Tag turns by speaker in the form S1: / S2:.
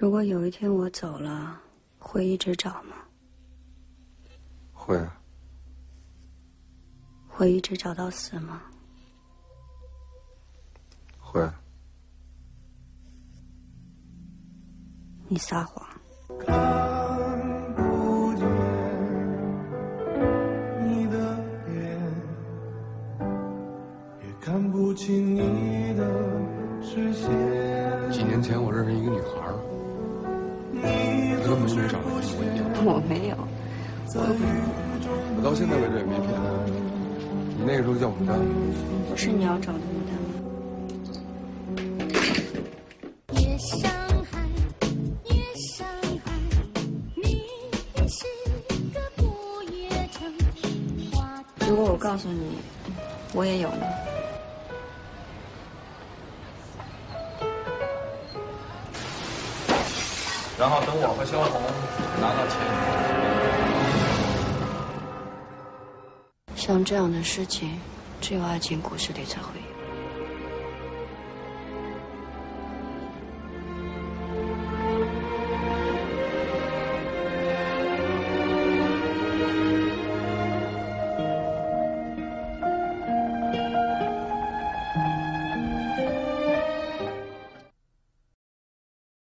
S1: 如果有一天我走了，会一直找吗？
S2: 会啊。
S1: 会一直找到死吗？
S2: 会。
S1: 你撒谎。
S3: 看不见你的脸，也看不清你的视线。
S2: 几年前我认识一个女孩，她跟美女长得一模一样。
S1: 我没有，
S2: 我到现在为止也没骗她。你那个时候叫牡丹，
S1: 不是你要找的牡丹吗？
S4: 越伤害，越伤害，你是个不夜城市花。
S1: 如果我告诉你，我也有呢？
S5: 然后等我和萧红拿到钱。
S1: 像这样的事情，只有爱情故事里才会有。